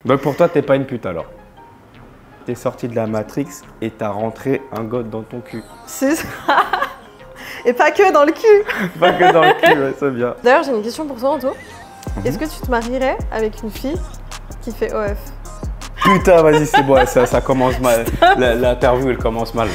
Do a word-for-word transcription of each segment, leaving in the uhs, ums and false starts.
Donc pour toi, t'es pas une pute alors? T'es sorti de la Matrix et t'as rentré un god dans ton cul. C'est ça. Et pas que dans le cul. Pas que dans le cul, ouais, c'est bien. D'ailleurs, j'ai une question pour toi, Anto. Mm-hmm. Est-ce que tu te marierais avec une fille qui fait O F? Putain, vas-y, c'est bon, ça, ça commence mal. L'interview, elle commence mal.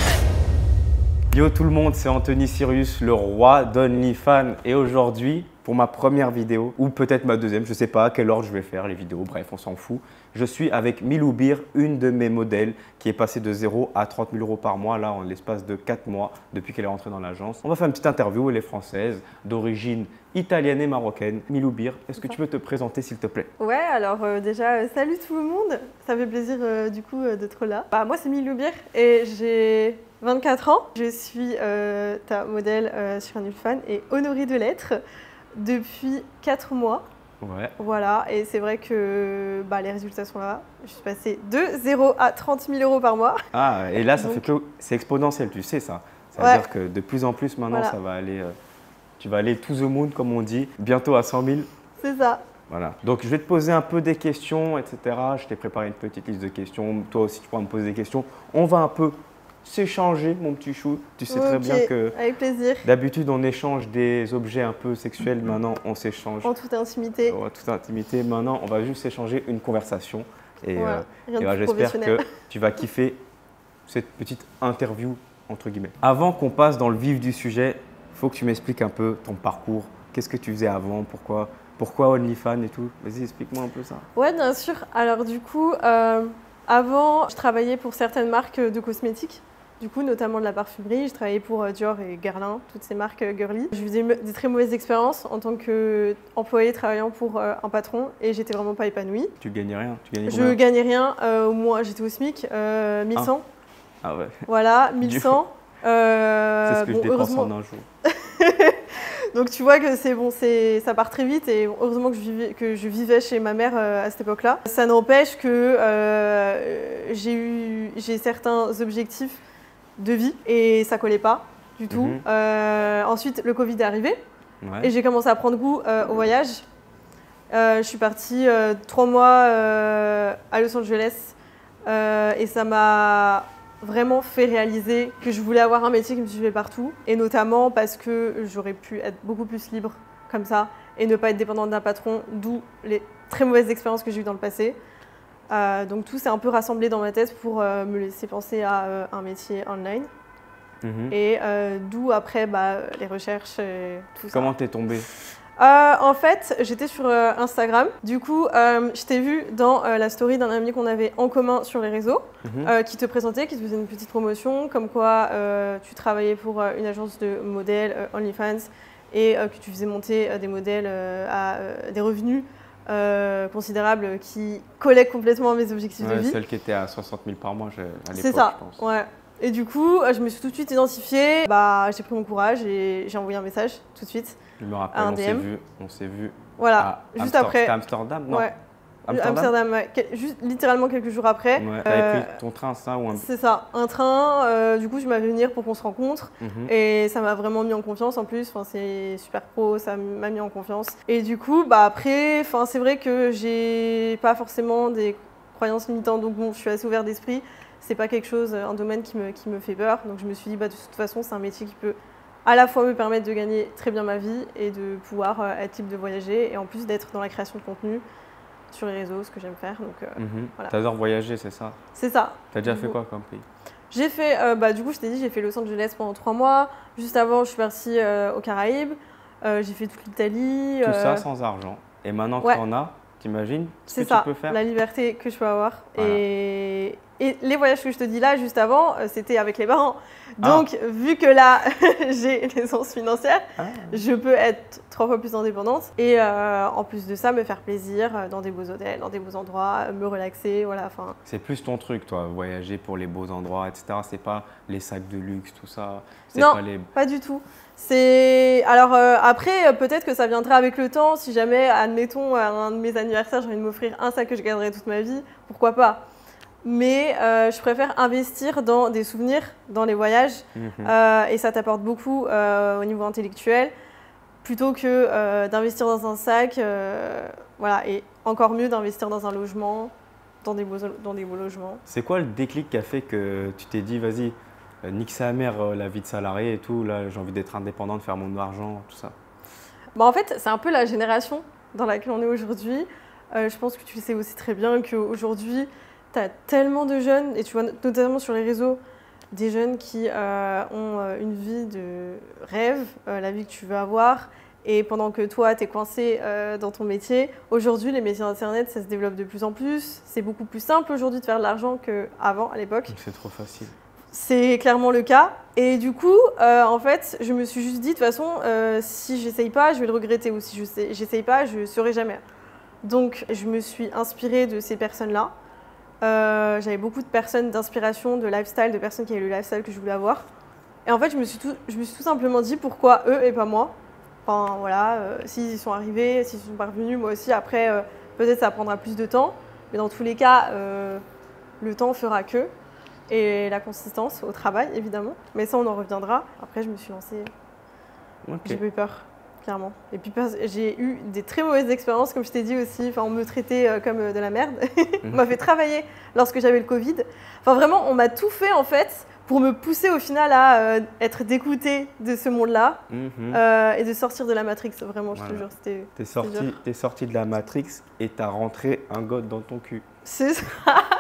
Yo tout le monde, c'est Anthony Sirius, le roi d'OnlyFans. Et aujourd'hui, pour ma première vidéo, ou peut-être ma deuxième, je sais pas à quelle ordre je vais faire les vidéos, bref, on s'en fout. Je suis avec Milou Bir, une de mes modèles, qui est passée de zéro à trente mille euros par mois, là, en l'espace de quatre mois, depuis qu'elle est rentrée dans l'agence. On va faire une petite interview, elle est française, d'origine italienne et marocaine. Milou Bir, est-ce que tu peux te présenter, s'il te plaît? Ouais, alors euh, déjà, euh, salut tout le monde. Ça fait plaisir euh, du coup euh, d'être là. Bah, moi, c'est Milou Bir et j'ai vingt-quatre ans. Je suis euh, ta modèle euh, sur OnlyFans et honorée de l'être depuis quatre mois. Ouais. Voilà, et c'est vrai que bah, les résultats sont là. Je suis passée de zéro à trente mille euros par mois. Ah, et là, ça Donc... fait que c'est exponentiel, tu sais ça. Ça veut ouais. dire que de plus en plus maintenant, voilà. ça va aller, euh, tu vas aller to the moon, comme on dit, bientôt à cent mille. C'est ça. Voilà. Donc, je vais te poser un peu des questions, et cetera. Je t'ai préparé une petite liste de questions. Toi aussi, tu pourras me poser des questions. On va un peu s'échanger, mon petit chou. Tu sais okay. très bien que avec plaisir. D'habitude, on échange des objets un peu sexuels. Maintenant, on s'échange en toute intimité. En toute intimité. Maintenant, on va juste échanger une conversation. Et, voilà. euh, et bah, j'espère que tu vas kiffer cette petite interview, entre guillemets. Avant qu'on passe dans le vif du sujet, il faut que tu m'expliques un peu ton parcours. Qu'est-ce que tu faisais avant? Pourquoi, pourquoi OnlyFans et tout? Vas-y, explique-moi un peu ça. Ouais, bien sûr. Alors du coup, euh, avant, je travaillais pour certaines marques de cosmétiques. Du coup, notamment de la parfumerie, je travaillais pour Dior et Guerlain, toutes ces marques girly. Je faisais des très mauvaises expériences en tant qu'employée travaillant pour un patron et j'étais vraiment pas épanouie. Tu gagnais rien? Tu gagnais Je gagnais rien, euh, au moins j'étais au SMIC, euh, mille cent. Ah. ah ouais. Voilà, mille cent. Euh, c'est ce que bon, je dépense heureusement... en un jour. Donc tu vois que c'est bon, ça part très vite et heureusement que je vivais, que je vivais chez ma mère euh, à cette époque-là. Ça n'empêche que euh, j'ai eu j'ai certains objectifs de vie et ça collait pas du tout. Mm-hmm. euh, ensuite, le Covid est arrivé ouais. et j'ai commencé à prendre goût euh, au voyage. Euh, je suis partie euh, trois mois euh, à Los Angeles euh, et ça m'a vraiment fait réaliser que je voulais avoir un métier qui me suivait partout et notamment parce que j'aurais pu être beaucoup plus libre comme ça et ne pas être dépendante d'un patron, d'où les très mauvaises expériences que j'ai eues dans le passé. Euh, donc tout s'est un peu rassemblé dans ma tête pour euh, me laisser penser à euh, un métier online. Mmh. Et euh, d'où après bah, les recherches et tout ça. Comment t'es tombée? euh, En fait, j'étais sur euh, Instagram. Du coup, euh, je t'ai vu dans euh, la story d'un ami qu'on avait en commun sur les réseaux, mmh. euh, qui te présentait, qui te faisait une petite promotion, comme quoi euh, tu travaillais pour euh, une agence de modèles euh, OnlyFans et euh, que tu faisais monter euh, des modèles euh, à euh, des revenus Euh, considérable qui collait complètement à mes objectifs ouais, de vie. Celle qui était à soixante mille par mois à l'époque, c'est ça, je pense. Ouais. Et du coup, je me suis tout de suite identifiée. Bah, j'ai pris mon courage et j'ai envoyé un message tout de suite. Je me rappelle, on s'est vu, on s'est vu. Voilà, à juste Amster après. Amsterdam, non ouais. Amsterdam, Amsterdam ouais. Juste littéralement quelques jours après. Ouais. T'avais euh, pris ton train, ça ou un... C'est ça, un train. Euh, du coup, je m'avais venir pour qu'on se rencontre mm-hmm. et ça m'a vraiment mis en confiance en plus. Enfin, c'est super pro, ça m'a mis en confiance. Et du coup, bah après, enfin, c'est vrai que j'ai pas forcément des croyances limitantes, donc bon, je suis assez ouverte d'esprit. C'est pas quelque chose, un domaine qui me, qui me fait peur. Donc je me suis dit, bah de toute façon, c'est un métier qui peut à la fois me permettre de gagner très bien ma vie et de pouvoir euh, être libre de voyager et en plus d'être dans la création de contenu sur les réseaux, ce que j'aime faire. Donc, euh, mmh. voilà. T'adores voyager, c'est ça? C'est ça. T'as déjà fait quoi comme pays? J'ai fait, euh, bah, du coup, je t'ai dit, j'ai fait Los Angeles pendant trois mois. Juste avant, je suis partie euh, aux Caraïbes. Euh, j'ai fait toute l'Italie. Tout euh... ça sans argent. Et maintenant que ouais. t'en as, t'imagines ce que ça, tu peux faire? la liberté que je peux avoir. Voilà. Et... et les voyages que je te dis là, juste avant, euh, c'était avec les parents. Donc, ah. vu que là, j'ai l'aisance financière, ah. je peux être trois fois plus indépendante. Et euh, en plus de ça, me faire plaisir dans des beaux hôtels, dans des beaux endroits, me relaxer, voilà. Fin... C'est plus ton truc, toi, voyager pour les beaux endroits, et cetera. C'est pas les sacs de luxe, tout ça. Non, pas, les... pas du tout. C'est alors euh, après, peut-être que ça viendra avec le temps. Si jamais, admettons, à un de mes anniversaires, j'ai envie de m'offrir un sac que je garderai toute ma vie, pourquoi pas. Mais euh, je préfère investir dans des souvenirs, dans les voyages, mmh. euh, et ça t'apporte beaucoup euh, au niveau intellectuel, plutôt que euh, d'investir dans un sac, euh, voilà, et encore mieux d'investir dans un logement, dans des beaux, dans des beaux logements. C'est quoi le déclic qui a fait que tu t'es dit, vas-y, euh, nique sa mère euh, la vie de salarié et tout, là j'ai envie d'être indépendant, de faire mon argent, tout ça? Bah, en fait, c'est un peu la génération dans laquelle on est aujourd'hui. Euh, je pense que tu le sais aussi très bien qu'aujourd'hui, tu as tellement de jeunes, et tu vois notamment sur les réseaux, des jeunes qui euh, ont euh, une vie de rêve, euh, la vie que tu veux avoir, et pendant que toi, tu es coincé euh, dans ton métier. Aujourd'hui, les métiers Internet, ça se développe de plus en plus. C'est beaucoup plus simple aujourd'hui de faire de l'argent qu'avant, à l'époque. C'est trop facile. C'est clairement le cas. Et du coup, euh, en fait, je me suis juste dit, de toute façon, euh, si j'essaye pas, je vais le regretter. Ou si je j'essaye pas, je ne saurai jamais. Donc, je me suis inspirée de ces personnes-là. Euh, J'avais beaucoup de personnes d'inspiration, de lifestyle, de personnes qui avaient le lifestyle que je voulais avoir. Et en fait, je me suis tout, je me suis tout simplement dit, pourquoi eux et pas moi? Enfin, voilà, euh, s'ils y sont arrivés, s'ils sont parvenus, moi aussi. Après, euh, peut-être ça prendra plus de temps. Mais dans tous les cas, euh, le temps fera que. Et la consistance au travail, évidemment. Mais ça, on en reviendra. Après, je me suis lancée. Okay. J'ai pas eu peur, clairement. Et puis, j'ai eu des très mauvaises expériences, comme je t'ai dit aussi. Enfin, on me traitait comme de la merde. On m'a fait travailler lorsque j'avais le Covid. Enfin, vraiment, on m'a tout fait, en fait, pour me pousser, au final, à euh, être dégoûtée de ce monde-là. Mm-hmm. euh, et de sortir de la Matrix, vraiment, je voilà. te jure. T'es sorti, t'es sorti de la Matrix et t'as rentré un god dans ton cul. C'est ça.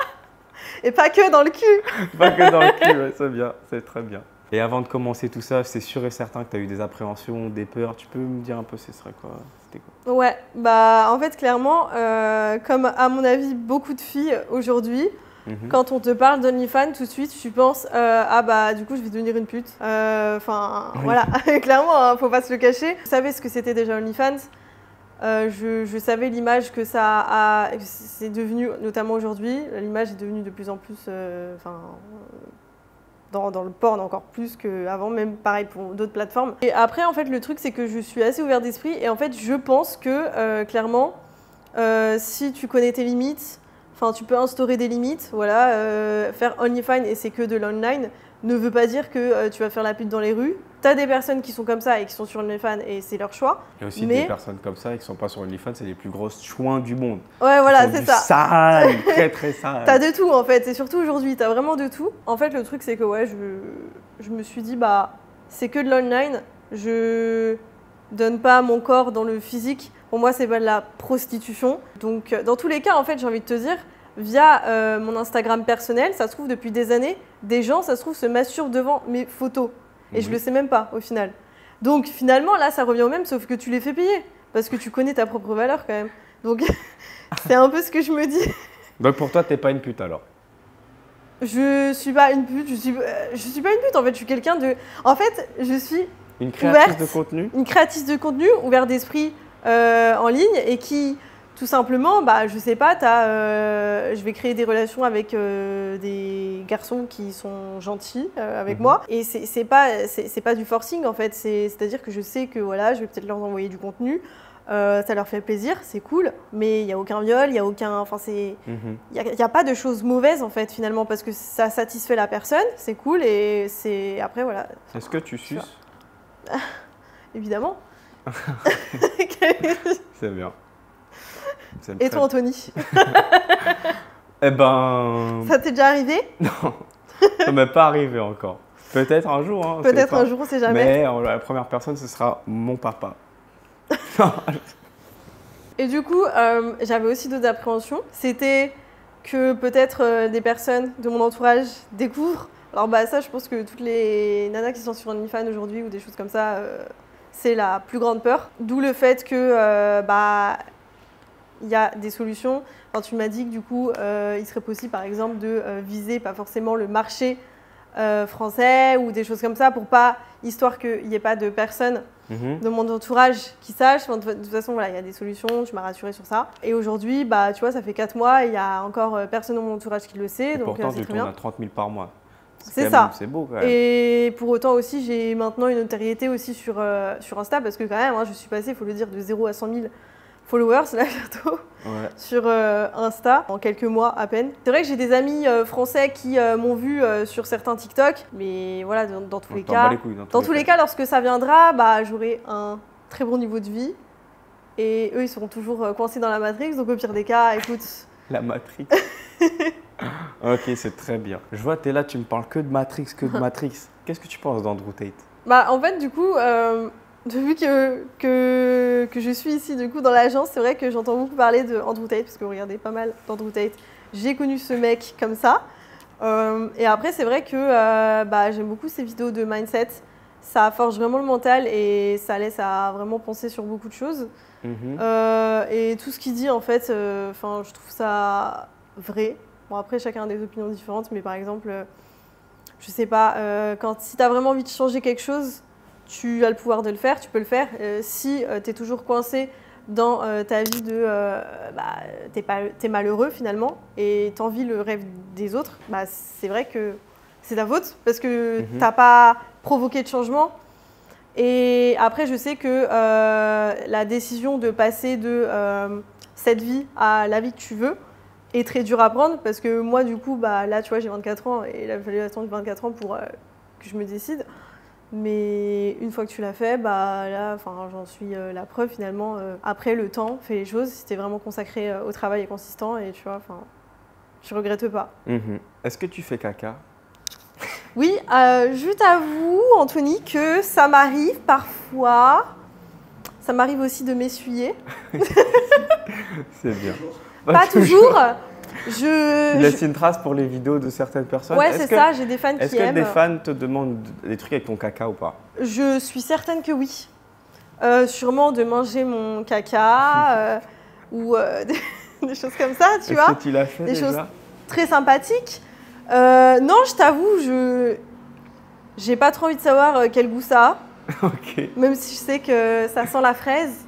Et pas que dans le cul. Pas que dans le cul, ouais, c'est bien, c'est très bien. Et avant de commencer tout ça, c'est sûr et certain que tu as eu des appréhensions, des peurs. Tu peux me dire un peu ce serait quoi, c'était quoi? Ouais, bah en fait clairement, euh, comme à mon avis beaucoup de filles aujourd'hui, mm-hmm. quand on te parle d'OnlyFans, tout de suite tu penses euh, ah bah du coup je vais devenir une pute. Enfin euh, oui. Voilà, clairement, hein, faut pas se le cacher. Vous savez ce que c'était déjà OnlyFans? Euh, je, je savais l'image que ça a, c'est devenu, notamment aujourd'hui, l'image est devenue de plus en plus, euh, enfin, dans, dans le porn encore plus qu'avant, même pareil pour d'autres plateformes. Et après, en fait, le truc, c'est que je suis assez ouverte d'esprit et en fait, je pense que, euh, clairement, euh, si tu connais tes limites, enfin, tu peux instaurer des limites, voilà, euh, faire OnlyFans et c'est que de l'online ne veut pas dire que euh, tu vas faire la pute dans les rues. Tu as des personnes qui sont comme ça et qui sont sur OnlyFans et c'est leur choix. Il y a aussi mais... des personnes comme ça et qui ne sont pas sur OnlyFans, c'est les plus grosses chouins du monde. Ouais, voilà, c'est ça. Sale, très très sale. Tu as de tout en fait, et surtout aujourd'hui, tu as vraiment de tout. En fait, le truc, c'est que ouais, je, je me suis dit, bah, c'est que de l'online. Je donne pas mon corps dans le physique. Pour moi, c'est pas de la prostitution. Donc, dans tous les cas, en fait, j'ai envie de te dire, via euh, mon Instagram personnel, ça se trouve depuis des années, des gens, ça se trouve, se masturbent devant mes photos. Et oui. Je le sais même pas, au final. Donc, finalement, là, ça revient au même, sauf que tu les fais payer. Parce que tu connais ta propre valeur, quand même. Donc, c'est un peu ce que je me dis. Donc, pour toi, t'es pas une pute, alors? Je suis pas une pute. Je suis, euh, je suis pas une pute, en fait. Je suis quelqu'un de... En fait, je suis une créatrice ouverte, de contenu. Une créatrice de contenu, ouverte d'esprit euh, en ligne et qui... Tout simplement, bah, je sais pas, t'as, euh, je vais créer des relations avec euh, des garçons qui sont gentils euh, avec mmh. moi. Et c'est, c'est pas, c'est, c'est pas du forcing en fait, c'est, c'est-à-dire que je sais que voilà, je vais peut-être leur envoyer du contenu, euh, ça leur fait plaisir, c'est cool, mais il n'y a aucun viol, il n'y a aucun. Enfin, c'est. Il mmh. n'y a, a pas de choses mauvaises en fait finalement, parce que ça satisfait la personne, c'est cool et c'est. Après voilà. Est-ce que tu suces? Évidemment. C'est bien. Et toi, Anthony? Eh ben... Ça t'est déjà arrivé? Non, ça m'est pas arrivé encore. Peut-être un jour. Hein, Peut-être un jour, on sait jamais. Mais euh, la première personne, ce sera mon papa. Et du coup, euh, j'avais aussi d'autres appréhensions. C'était que peut-être euh, des personnes de mon entourage découvrent. Alors bah ça, je pense que toutes les nanas qui sont sur OnlyFans aujourd'hui ou des choses comme ça, euh, c'est la plus grande peur. D'où le fait que... Euh, bah, il y a des solutions. Enfin, tu m'as dit que du coup, euh, il serait possible, par exemple, de euh, viser pas forcément le marché euh, français ou des choses comme ça, pour pas, histoire qu'il n'y ait pas de personnes mm-hmm. de mon entourage qui sachent. Enfin, de, de toute façon, voilà, il y a des solutions. Tu m'as rassurée sur ça. Et aujourd'hui, bah, tu vois, ça fait quatre mois et il y a encore euh, personne de mon entourage qui le sait. Et donc, pourtant, euh, c'est tu très tournes bien. à trente mille par mois. C'est ça. C'est beau quand même. Et pour autant aussi, j'ai maintenant une notoriété aussi sur, euh, sur Insta, parce que quand même, hein, je suis passée, il faut le dire, de zéro à cent mille followers là bientôt ouais. sur euh, Insta en quelques mois à peine. C'est vrai que j'ai des amis euh, français qui euh, m'ont vu euh, sur certains TikTok, mais voilà, dans, dans tous On les cas, les couilles, dans, dans tous tous les cas, lorsque ça viendra, bah, j'aurai un très bon niveau de vie et eux ils seront toujours euh, coincés dans la Matrix. Donc au pire des cas, écoute, La Matrix. Ok, c'est très bien. Je vois, t'es là, tu me parles que de Matrix, que de Matrix. Qu'est-ce que tu penses d'Andrew Tate? Bah, en fait, du coup, euh, depuis que, que, que je suis ici, du coup, dans l'agence, c'est vrai que j'entends beaucoup parler de Andrew Tate, parce que vous regardez pas mal d'Andrew Tate. J'ai connu ce mec comme ça. Euh, et après, c'est vrai que euh, bah, j'aime beaucoup ces vidéos de mindset. Ça forge vraiment le mental et ça laisse à vraiment penser sur beaucoup de choses. Mm-hmm. Euh, et tout ce qu'il dit, en fait, euh, je trouve ça vrai. Bon, après, chacun a des opinions différentes, mais par exemple, euh, je sais pas, euh, quand, si tu as vraiment envie de changer quelque chose, tu as le pouvoir de le faire, tu peux le faire. Euh, si euh, tu es toujours coincé dans euh, ta vie de euh, bah, t'es pas, t'es malheureux finalement et t'envies le rêve des autres, bah, c'est vrai que c'est ta faute parce que Mm-hmm. t'as pas provoqué de changement. Et après, je sais que euh, la décision de passer de euh, cette vie à la vie que tu veux est très dure à prendre parce que moi, du coup, bah, là, tu vois, j'ai vingt-quatre ans et il a fallu attendre vingt-quatre ans pour euh, que je me décide. Mais une fois que tu l'as fait, bah, là, j'en suis euh, la preuve finalement. Euh, après, le temps fait les choses. C'était vraiment consacré euh, au travail et consistant et tu vois, je regrette pas. Mm-hmm. Est-ce que tu fais caca? Oui, euh, je t'avoue, Anthony, que ça m'arrive parfois. Ça m'arrive aussi de m'essuyer. C'est bien. Pas, pas toujours. toujours. Je, tu laisses je... une trace pour les vidéos de certaines personnes? Ouais, c'est ça, j'ai des fans qui Est-ce aiment. que des fans te demandent des trucs avec ton caca ou pas? Je suis certaine que oui. Euh, sûrement de manger mon caca euh, ou euh, des, des choses comme ça, tu vois. Est-ce que tu l'as fait Des déjà? choses très sympathiques. Euh, non, je t'avoue, je j'ai pas trop envie de savoir euh, quel goût ça a. Ok. Même si je sais que ça sent la fraise.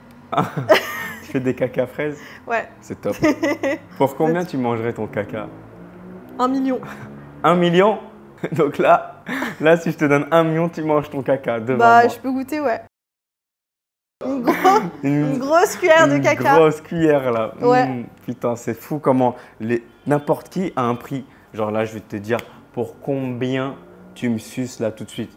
Tu fais des caca fraises? Ouais. C'est top. Pour combien tu mangerais ton caca? Un million. Un million? Donc là, là, si je te donne un million, tu manges ton caca devant bah, moi. Je peux goûter, ouais. Une, gros, une, une grosse cuillère une de caca. Une grosse cuillère là. Ouais. Mmh, putain, c'est fou comment les... n'importe qui a un prix. Genre là, je vais te dire pour combien tu me suces là tout de suite.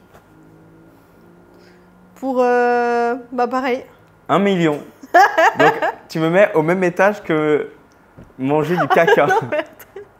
Pour, euh, bah pareil. Un million. Donc tu me mets au même étage que manger du caca. Non, mais...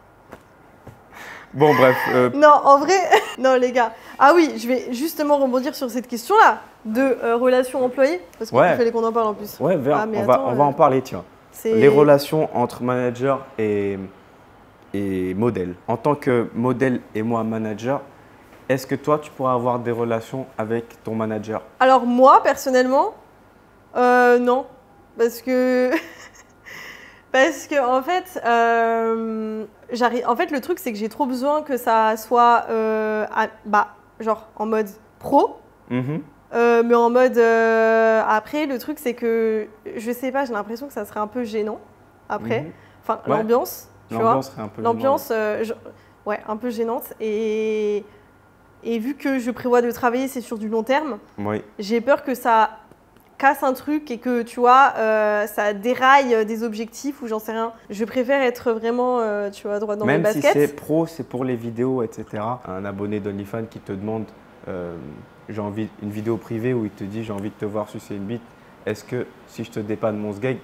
Bon bref. Euh... Non, en vrai, non les gars. Ah oui, je vais justement rebondir sur cette question-là de euh, relations employées, parce qu'il ouais. fallait qu'on en parle en plus. Ouais, vers, ah, mais on, attends, va, on va en parler, tiens. Les relations entre manager et, et modèle. En tant que modèle et moi manager, est-ce que toi, tu pourras avoir des relations avec ton manager? Alors moi, personnellement, euh, non. Parce que... Parce que en fait, euh, j'arrive. En fait, le truc, c'est que j'ai trop besoin que ça soit euh, à, bah, genre en mode pro. Mm-hmm. euh, mais en mode euh, après, le truc, c'est que je sais pas, j'ai l'impression que ça serait un peu gênant après. Mm-hmm. Enfin, ouais. l'ambiance, tu vois. L'ambiance serait un peu L'ambiance, euh, je... ouais, un peu gênante. Et et vu que je prévois de travailler, c'est sur du long terme. Oui. J'ai peur que ça casse un truc et que tu vois euh, ça déraille des objectifs ou j'en sais rien. Je préfère être vraiment euh, tu vois droit dans Même mes baskets. Même si c'est pro, c'est pour les vidéos, et cetera. Un abonné d'OnlyFans qui te demande euh, j'ai envie une vidéo privée où il te dit j'ai envie de te voir sucer une bite. Est-ce que si je te dépanne mon sgeg?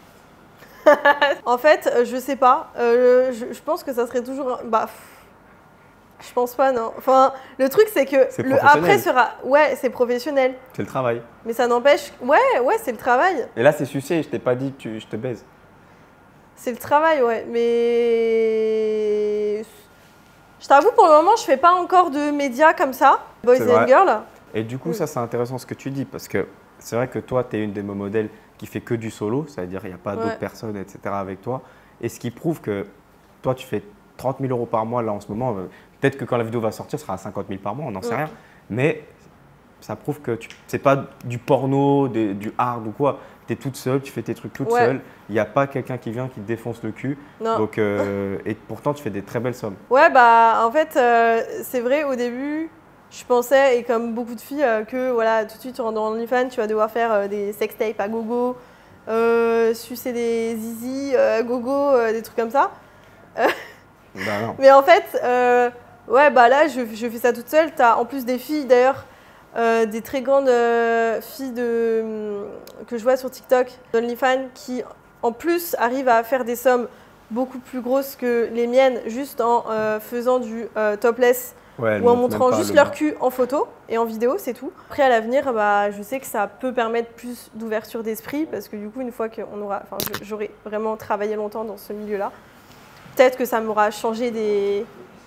En fait, je sais pas. Euh, je, je pense que ça serait toujours bah. Je pense pas, non. Enfin, le truc, c'est que le après sera... Ouais, c'est professionnel. C'est le travail. Mais ça n'empêche... Ouais, ouais, c'est le travail. Et là, c'est sucé. Je t'ai pas dit tu, je te baise. C'est le travail, ouais. Mais... Je t'avoue, pour le moment, je fais pas encore de médias comme ça. Boys and Girls. Et du coup, mm. ça, c'est intéressant ce que tu dis. Parce que c'est vrai que toi, tu es une des modèles qui fait que du solo. C'est-à-dire qu'il n'y a pas ouais. d'autres personnes, et cetera avec toi. Et ce qui prouve que toi, tu fais trente mille euros par mois là en ce moment. Peut-être que quand la vidéo va sortir, ce sera à cinquante mille par mois, on n'en sait ouais. rien. Mais ça prouve que ce n'est pas du porno, des, du hard ou quoi. Tu es toute seule, tu fais tes trucs toute ouais. seule. Il n'y a pas quelqu'un qui vient qui te défonce le cul. Non. Donc, euh, et pourtant, tu fais des très belles sommes. Ouais, bah en fait, euh, c'est vrai, au début, je pensais, et comme beaucoup de filles, euh, que voilà, tout de suite, tu rentres dans OnlyFans, tu vas devoir faire euh, des sextapes à gogo, euh, sucer des zizi à gogo, euh, des trucs comme ça. Bah non. Mais en fait, euh, ouais, bah là, je, je fais ça toute seule. Tu as en plus des filles, d'ailleurs, euh, des très grandes euh, filles de, que je vois sur TikTok, d'OnlyFans, qui en plus arrivent à faire des sommes beaucoup plus grosses que les miennes, juste en euh, faisant du euh, topless Ouais, ou en montrant juste le leur bas. cul en photo et en vidéo, c'est tout. Après, à l'avenir, bah, je sais que ça peut permettre plus d'ouverture d'esprit parce que du coup, une fois qu'on aura, enfin, j'aurai vraiment travaillé longtemps dans ce milieu-là, peut-être que ça m'aura changé des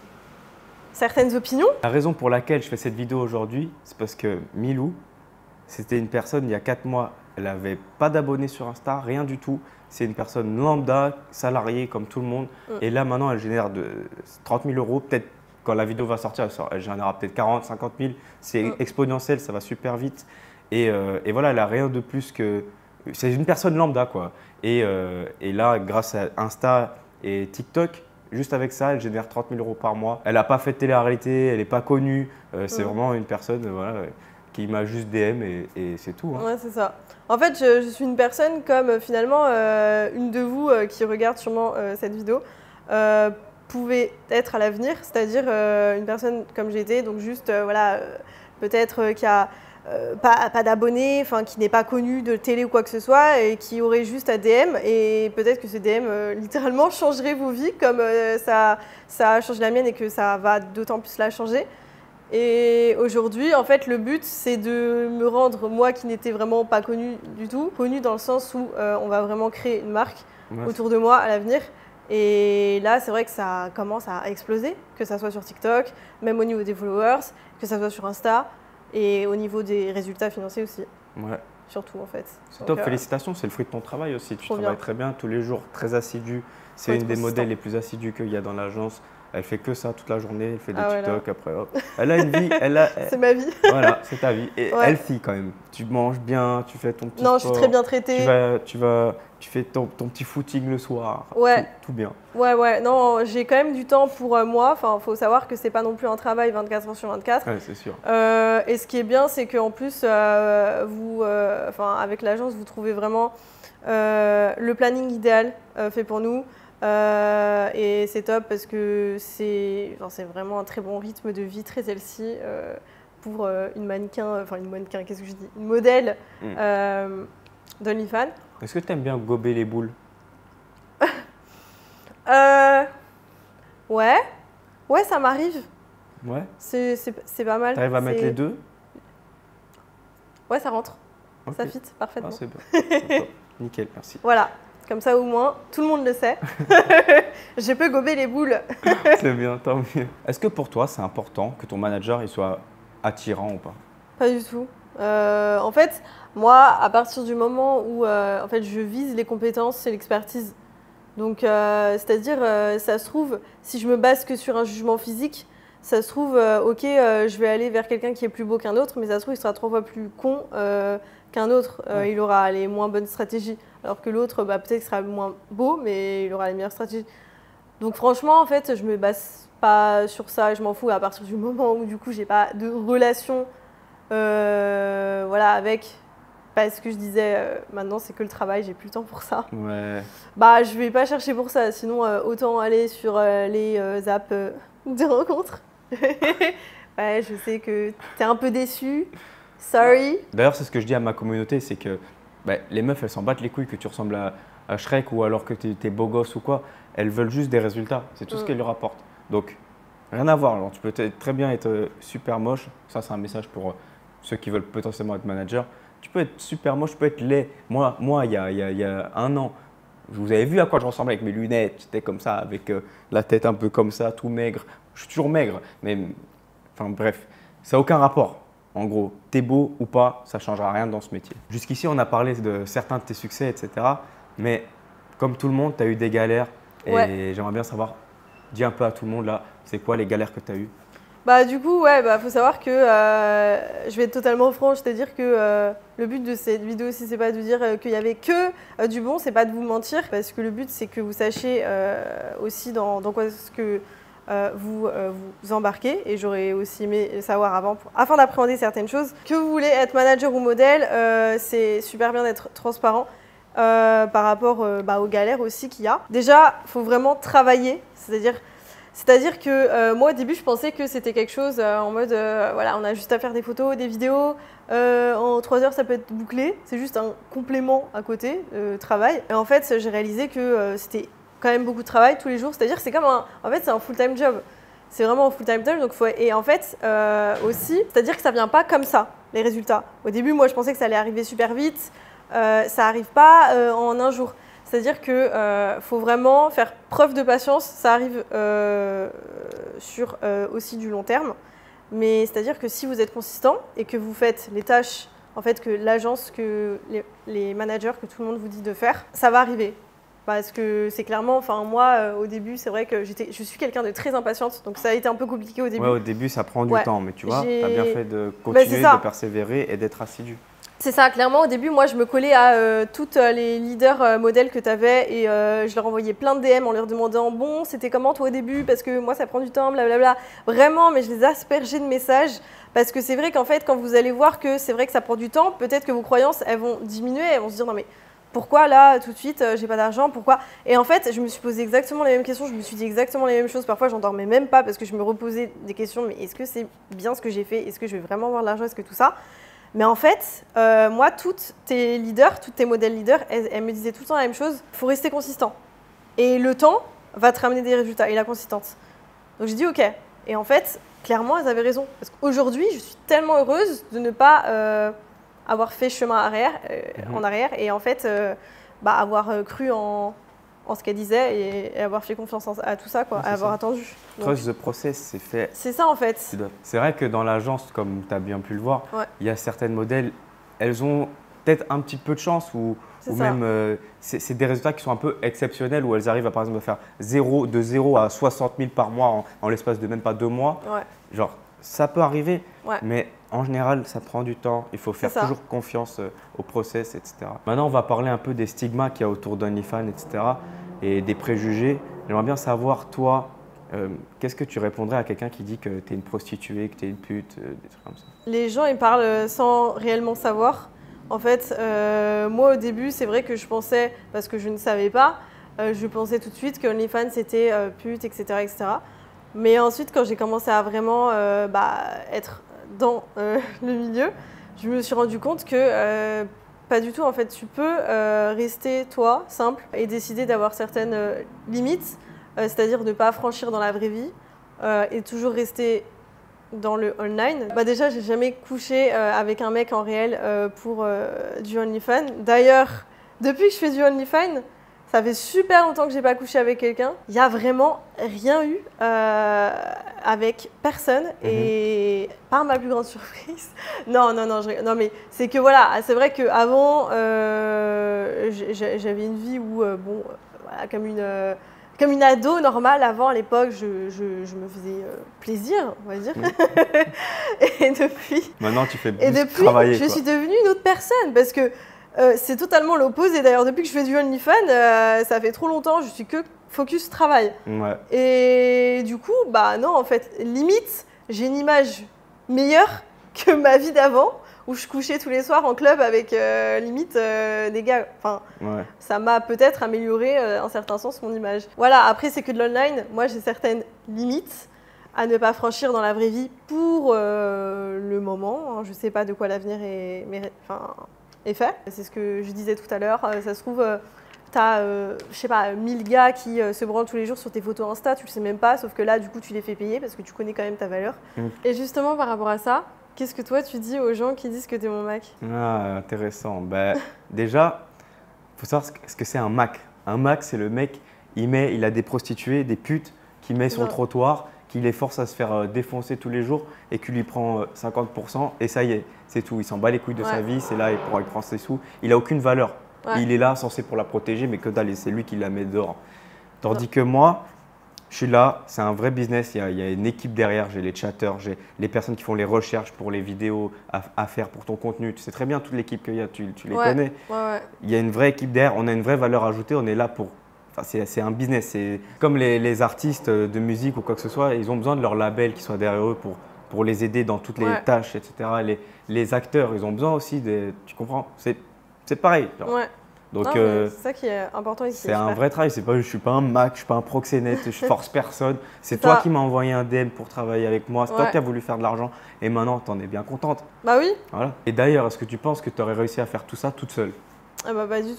certaines opinions. La raison pour laquelle je fais cette vidéo aujourd'hui, c'est parce que Milou, c'était une personne il y a quatre mois, elle n'avait pas d'abonnés sur Insta, rien du tout. C'est une personne lambda, salariée comme tout le monde. Mm. Et là, maintenant, elle génère de trente mille euros. Peut-être quand la vidéo va sortir, elle générera peut-être quarante, cinquante mille. C'est mm. exponentiel, ça va super vite. Et, euh, et voilà, elle n'a rien de plus que… C'est une personne lambda, quoi. Et, euh, et là, grâce à Insta et TikTok, juste avec ça, elle génère trente mille euros par mois. Elle n'a pas fait de télé-réalité, elle n'est pas connue. Euh, c'est mm. vraiment une personne… Voilà, qui m'a juste D M et, et c'est tout. Hein. Ouais, c'est ça. En fait, je, je suis une personne comme euh, finalement euh, une de vous euh, qui regarde sûrement euh, cette vidéo euh, pouvait être à l'avenir, c'est-à-dire euh, une personne comme j'étais, donc juste euh, voilà, euh, peut-être euh, qui a euh, pas, pas d'abonnés, enfin qui n'est pas connue de télé ou quoi que ce soit et qui aurait juste à D M et peut-être que ce D M euh, littéralement changerait vos vies comme euh, ça, ça a changé la mienne et que ça va d'autant plus la changer. Et aujourd'hui, en fait, le but, c'est de me rendre, moi qui n'étais vraiment pas connue du tout, connue dans le sens où euh, on va vraiment créer une marque ouais. autour de moi à l'avenir. Et là, c'est vrai que ça commence à exploser, que ça soit sur TikTok, même au niveau des followers, que ça soit sur Insta et au niveau des résultats financiers aussi. Ouais. Surtout, en fait. C'est top, euh, félicitations, c'est le fruit de ton travail aussi. Tu travailles bien. très bien, tous les jours, très assidu. C'est une des modèles les plus assidus qu'il y a dans l'agence. Elle fait que ça toute la journée, elle fait des ah TikTok, ouais, après hop. Elle a une vie, elle a… C'est ma vie. Voilà, c'est ta vie. Et ouais. healthy quand même. Tu manges bien, tu fais ton petit Non, sport, je suis très bien traitée. Tu vas, tu vas, tu fais ton, ton petit footing le soir. Ouais. Tout, tout bien. Ouais, ouais. Non, j'ai quand même du temps pour euh, moi. Enfin, faut savoir que c'est pas non plus un travail vingt-quatre heures sur vingt-quatre. Ouais, c'est sûr. Euh, et ce qui est bien, c'est qu'en plus, euh, vous, euh, enfin, avec l'agence, vous trouvez vraiment euh, le planning idéal euh, fait pour nous. Euh, et c'est top parce que c'est vraiment un très bon rythme de vie, très healthy euh, pour euh, une mannequin, enfin une mannequin, qu'est-ce que je dis, une modèle mm. euh, d'OnlyFans. Est-ce que tu aimes bien gober les boules? euh, Ouais, ouais, ça m'arrive. Ouais. C'est pas mal. T'arrives à mettre les deux? Ouais, ça rentre. Okay. Ça fit parfaitement. Ah, c'est bon. Nickel, merci. Voilà. Comme ça, au moins, tout le monde le sait. Je peux gober les boules. C'est bien, tant mieux. Est-ce que pour toi, c'est important que ton manager il soit attirant ou pas? Pas du tout. Euh, en fait, moi, à partir du moment où euh, en fait, je vise les compétences et l'expertise, donc euh, c'est-à-dire, euh, ça se trouve, si je me base que sur un jugement physique, ça se trouve, euh, ok, euh, je vais aller vers quelqu'un qui est plus beau qu'un autre, mais ça se trouve, il sera trois fois plus con euh, qu'un autre. Euh, ouais. Il aura les moins bonnes stratégies. Alors que l'autre, bah, peut-être sera moins beau, mais il aura les meilleures stratégies. Donc franchement, en fait, je me base pas sur ça. Je m'en fous à partir du moment où, du coup, j'ai pas de relation euh, voilà, avec… Parce que je disais, euh, maintenant, c'est que le travail, j'ai plus le temps pour ça. Ouais. Bah, je vais pas chercher pour ça. Sinon, euh, autant aller sur euh, les euh, apps euh, de rencontres. Ouais, je sais que t'es un peu déçu. Sorry. D'ailleurs, c'est ce que je dis à ma communauté, c'est que bah, les meufs, elles s'en battent les couilles que tu ressembles à, à Shrek ou alors que tu es beau gosse ou quoi. Elles veulent juste des résultats. C'est tout mm. ce qu'elles leur apportent. Donc, rien à voir. Alors, tu peux très bien être super moche. Ça, c'est un message pour ceux qui veulent potentiellement être manager. Tu peux être super moche, tu peux être laid. Moi, moi il, y a, il, y a, il y a un an, vous avez vu à quoi je ressemblais avec mes lunettes. J'étais comme ça, avec euh, la tête un peu comme ça, tout maigre. Je suis toujours maigre. Mais, enfin bref, ça n'a aucun rapport. En gros, t'es beau ou pas, ça ne changera rien dans ce métier. Jusqu'ici, on a parlé de certains de tes succès, et cetera. Mais comme tout le monde, tu as eu des galères. Et ouais. J'aimerais bien savoir, dis un peu à tout le monde là, c'est quoi les galères que tu as eues? Bah du coup, ouais, bah faut savoir que euh, je vais être totalement franche, c'est-à-dire que euh, le but de cette vidéo aussi, c'est pas de dire euh, qu'il y avait que euh, du bon, c'est pas de vous mentir, parce que le but c'est que vous sachiez euh, aussi dans, dans quoi est-ce que Euh, vous euh, vous embarquez, et j'aurais aussi aimé savoir avant pour, afin d'appréhender certaines choses. Que vous voulez être manager ou modèle, euh, c'est super bien d'être transparent euh, par rapport euh, bah, aux galères aussi qu'il y a. Déjà, il faut vraiment travailler, c'est-à-dire c'est-à-dire que euh, moi au début je pensais que c'était quelque chose euh, en mode euh, voilà, on a juste à faire des photos, des vidéos, euh, en trois heures ça peut être bouclé, c'est juste un complément à côté, euh, travail. Et en fait j'ai réalisé que euh, c'était quand même beaucoup de travail tous les jours. C'est-à-dire que c'est comme un, en fait, c'est un full-time job. C'est vraiment un full-time job. Donc faut, et en fait, euh, aussi, c'est-à-dire que ça vient pas comme ça, les résultats. Au début, moi, je pensais que ça allait arriver super vite. Euh, ça arrive pas euh, en un jour. C'est-à-dire qu'il euh, faut vraiment faire preuve de patience. Ça arrive euh, sur euh, aussi du long terme. Mais c'est-à-dire que si vous êtes consistant et que vous faites les tâches en fait, que l'agence, que les, les managers, que tout le monde vous dit de faire, ça va arriver. Parce que c'est clairement, enfin moi, euh, au début, c'est vrai que j'étais, je suis quelqu'un de très impatiente. Donc ça a été un peu compliqué au début. Ouais, au début, ça prend du ouais. temps. Mais tu vois, tu as bien fait de bah, continuer, de persévérer et d'être assidu. C'est ça, clairement, au début, moi, je me collais à euh, toutes les leaders euh, modèles que tu avais et euh, je leur envoyais plein de D M en leur demandant « Bon, c'était comment toi au début ? Parce que moi, ça prend du temps, blablabla. » Vraiment, mais je les aspergeais de messages parce que c'est vrai qu'en fait, quand vous allez voir que c'est vrai que ça prend du temps, peut-être que vos croyances, elles vont diminuer, elles vont se dire « Non mais pourquoi là, tout de suite, euh, j'ai pas d'argent, pourquoi ?» Et en fait, je me suis posé exactement les mêmes questions, je me suis dit exactement les mêmes choses. Parfois, j'en dormais même pas parce que je me reposais des questions « Mais est-ce que c'est bien ce que j'ai fait ? Est-ce que je vais vraiment avoir de l'argent ? Est-ce que tout ça ?» Mais en fait, euh, moi, toutes tes leaders, toutes tes modèles leaders, elles, elles me disaient tout le temps la même chose. Il faut rester consistant. Et le temps va te ramener des résultats et la consistance. Donc j'ai dit OK. Et en fait, clairement, elles avaient raison. Parce qu'aujourd'hui, je suis tellement heureuse de ne pas euh, avoir fait chemin arrière, euh, mmh. en arrière et en fait, euh, bah, avoir cru en, en ce qu'elle disait et, et avoir fait confiance à tout ça, quoi, ouais, à avoir ça. attendu. Trust the process, c'est fait. C'est ça en fait. C'est vrai que dans l'agence, comme tu as bien pu le voir, ouais. il y a certaines modèles, elles ont peut-être un petit peu de chance ou, ou même euh, c'est des résultats qui sont un peu exceptionnels où elles arrivent à par exemple à faire zéro, de zéro à soixante mille par mois en, en l'espace de même pas deux mois. Ouais. Genre, ça peut arriver, ouais. mais en général, ça prend du temps. Il faut faire toujours confiance euh, au process, et cetera. Maintenant, on va parler un peu des stigmas qu'il y a autour d'OnlyFans, et cetera et des préjugés. J'aimerais bien savoir, toi, euh, qu'est-ce que tu répondrais à quelqu'un qui dit que tu es une prostituée, que tu es une pute, euh, des trucs comme ça? Les gens, ils parlent sans réellement savoir. En fait, euh, moi, au début, c'est vrai que je pensais, parce que je ne savais pas, euh, je pensais tout de suite que OnlyFans, c'était euh, pute, et cetera, et cetera. Mais ensuite, quand j'ai commencé à vraiment euh, bah, être dans euh, le milieu, je me suis rendu compte que euh, pas du tout. En fait, tu peux euh, rester toi, simple, et décider d'avoir certaines euh, limites, euh, c'est-à-dire ne pas franchir dans la vraie vie euh, et toujours rester dans le online. Bah déjà, j'ai jamais couché euh, avec un mec en réel euh, pour euh, du OnlyFans. D'ailleurs, depuis que je fais du OnlyFans, ça fait super longtemps que j'ai pas couché avec quelqu'un. Il y a vraiment rien eu euh, avec personne mm-hmm. et par ma plus grande surprise. Non, non, non, je, non, mais c'est que voilà, c'est vrai qu'avant, euh, j'avais une vie où, euh, bon, voilà, comme une euh, Comme une ado normale, avant, à l'époque, je, je, je me faisais euh, plaisir, on va dire. Mmh. Et depuis… Maintenant, tu fais plus et depuis, travailler. je quoi. suis devenue une autre personne parce que euh, c'est totalement l'opposé. D'ailleurs, depuis que je fais du OnlyFans, euh, ça fait trop longtemps, je suis que focus travail. Ouais. Et du coup, bah non, en fait, limite, j'ai une image meilleure que ma vie d'avant, où je couchais tous les soirs en club avec euh, limite euh, des gars. Enfin, ouais. ça m'a peut-être amélioré euh, en certain sens mon image. Voilà, après c'est que de l'online. Moi, j'ai certaines limites à ne pas franchir dans la vraie vie pour euh, le moment. Hein. Je ne sais pas de quoi l'avenir est, enfin, est fait. C'est ce que je disais tout à l'heure. Ça se trouve, euh, tu as, euh, je sais pas, mille gars qui euh, se branlent tous les jours sur tes photos Insta, tu le sais même pas, sauf que là, du coup, tu les fais payer parce que tu connais quand même ta valeur. Mm. Et justement, par rapport à ça, qu'est-ce que toi, tu dis aux gens qui disent que tu es mon Mac? Ah, intéressant. Ben, déjà, il faut savoir ce que c'est un Mac. Un Mac, c'est le mec, il, met, il a des prostituées, des putes, qui met sur le trottoir, qui les force à se faire défoncer tous les jours et qui lui prend cinquante pour cent et ça y est, c'est tout. Il s'en bat les couilles de ouais. sa vie, c'est là, il pourra prendre ses sous. Il n'a aucune valeur. Ouais. Il est là, censé pour la protéger, mais que dalle, c'est lui qui la met dehors. Tandis ouais. que moi, je suis là, c'est un vrai business, il y a, il y a une équipe derrière, j'ai les chatteurs, j'ai les personnes qui font les recherches pour les vidéos à, à faire pour ton contenu. Tu sais très bien toute l'équipe qu'il y a, tu, tu les ouais, connais. Ouais, ouais. Il y a une vraie équipe derrière, on a une vraie valeur ajoutée, on est là pour… Enfin, c'est un business, c'est comme les, les artistes de musique ou quoi que ce soit, ils ont besoin de leur label qui soit derrière eux pour, pour les aider dans toutes les ouais. tâches, et cetera. Les, les acteurs, ils ont besoin aussi, de, tu comprends? C'est pareil. Genre. Ouais. Donc, euh, c'est ça qui est important ici. C'est un vrai travail. C'est pas, je suis pas un Mac, je suis pas un proxénète, je force personne. C'est toi qui m'as envoyé un D M pour travailler avec moi. C'est ouais. toi qui as voulu faire de l'argent et maintenant tu en es bien contente. Bah oui. Voilà. Et d'ailleurs, est-ce que tu penses que tu aurais réussi à faire tout ça toute seule? Ah bah pas du tout.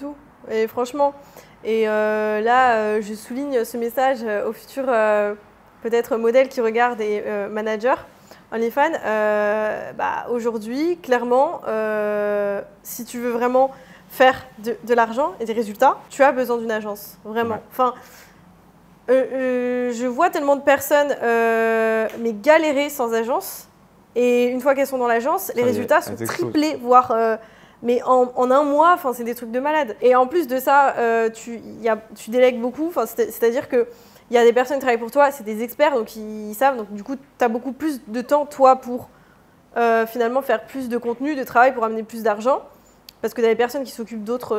Et franchement, et euh, là, euh, je souligne ce message euh, aux futurs euh, peut-être modèles qui regardent et euh, managers OnlyFans. Euh, bah, aujourd'hui, clairement, euh, si tu veux vraiment faire de, de l'argent et des résultats, tu as besoin d'une agence, vraiment. Ouais. Enfin, euh, euh, je vois tellement de personnes euh, mais galérer sans agence, et une fois qu'elles sont dans l'agence, les résultats sont triplés, voire euh, mais en, en un mois, c'est des trucs de malade. Et en plus de ça, euh, tu, y a, tu délègues beaucoup, c'est-à-dire qu'il y a des personnes qui travaillent pour toi, c'est des experts, donc ils savent, donc du coup, tu as beaucoup plus de temps, toi, pour euh, finalement faire plus de contenu, de travail, pour amener plus d'argent, parce que tu as des personnes qui s'occupent d'autres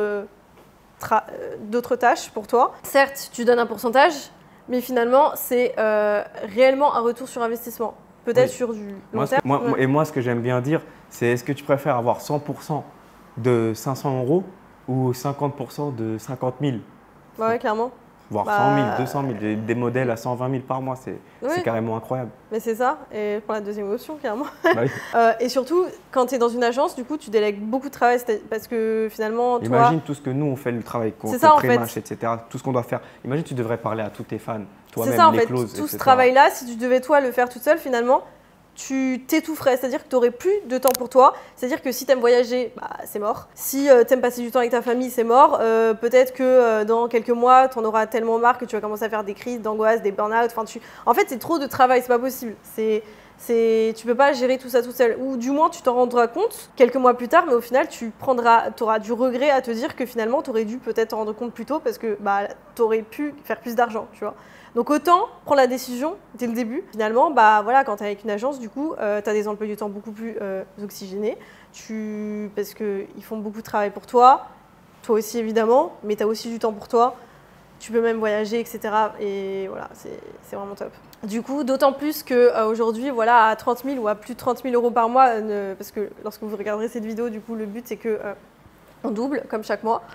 euh, tâches pour toi. Certes, tu donnes un pourcentage, mais finalement, c'est euh, réellement un retour sur investissement. Peut-être oui. sur du long moi, terme. Moi, ouais. Et moi, ce que j'aime bien dire, c'est est-ce que tu préfères avoir cent pour cent de cinq cents euros ou cinquante pour cent de cinquante mille? Bah ouais, clairement. Voire bah, cent mille, deux cent mille, des, des modèles à cent vingt mille par mois, c'est oui. carrément incroyable. Mais c'est ça, et pour la deuxième option, clairement. Bah oui. euh, et surtout, quand tu es dans une agence, du coup, tu délègues beaucoup de travail, parce que finalement, toi… Imagine tout ce que nous, on fait, le travail qu'on fait, pré-match, et cetera, tout ce qu'on doit faire. Imagine, tu devrais parler à tous tes fans, toi-même, ça, en les fait, clauses, tout et cetera. Ce travail-là, si tu devais, toi, le faire toute seule, finalement, tu t'étoufferais, c'est-à-dire que tu n'aurais plus de temps pour toi. C'est-à-dire que si tu aimes voyager, bah, c'est mort. Si euh, tu aimes passer du temps avec ta famille, c'est mort. Euh, Peut-être que euh, dans quelques mois, tu en auras tellement marre que tu vas commencer à faire des crises d'angoisse, des burn-out. Enfin, tu... En fait, c'est trop de travail, c'est pas possible. C'est, c'est... Tu peux pas gérer tout ça tout seul. Ou du moins, tu t'en rendras compte quelques mois plus tard, mais au final, tu prendras, auras du regret à te dire que finalement, tu aurais dû peut-être t'en rendre compte plus tôt parce que bah, tu aurais pu faire plus d'argent, tu vois. Donc autant prendre la décision dès le début. Finalement, bah voilà, quand tu es avec une agence, du coup, euh, tu as des emplois du temps beaucoup plus euh, oxygénés, tu... parce qu'ils font beaucoup de travail pour toi, toi aussi évidemment, mais tu as aussi du temps pour toi, tu peux même voyager, et cetera. Et voilà, c'est vraiment top. Du coup, d'autant plus qu'aujourd'hui, euh, voilà, à trente mille ou à plus de trente mille euros par mois, euh, parce que lorsque vous regarderez cette vidéo, du coup, le but c'est qu'on euh, double comme chaque mois.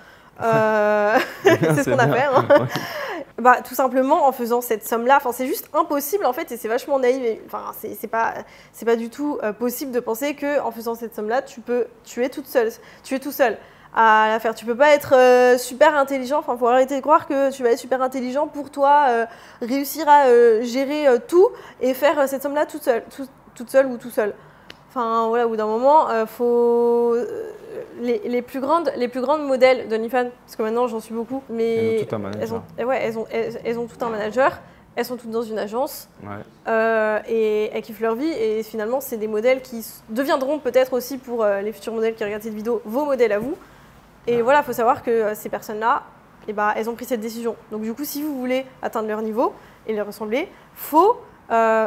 Euh, c'est ce qu'on a fait. Hein. Ouais. Bah, tout simplement en faisant cette somme-là. Enfin, c'est juste impossible en fait, et c'est vachement naïf. Et, enfin, c'est pas, c'est pas du tout euh, possible de penser que en faisant cette somme-là, tu peux, tu es toute seule, tu es tout seul à la faire. Tu peux pas être euh, super intelligent. Enfin, faut arrêter de croire que tu vas être super intelligent pour toi, euh, réussir à euh, gérer euh, tout et faire euh, cette somme-là toute seule, tout, toute seule ou tout seul. Enfin, voilà, au bout d'un moment, euh, faut… Les, les, plus grandes, les plus grandes modèles d'OnlyFans, parce que maintenant j'en suis beaucoup, mais elles ont tout un manager. Elles ont, ouais, elles ont, elles, elles ont tout un manager, elles sont toutes dans une agence, ouais. euh, et elles kiffent leur vie, et finalement c'est des modèles qui deviendront peut-être aussi pour euh, les futurs modèles qui regardent cette vidéo, vos modèles à vous. Et ouais. voilà, il faut savoir que euh, ces personnes-là, eh ben, elles ont pris cette décision. Donc du coup, si vous voulez atteindre leur niveau et leur ressembler, il faut euh,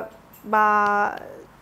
bah,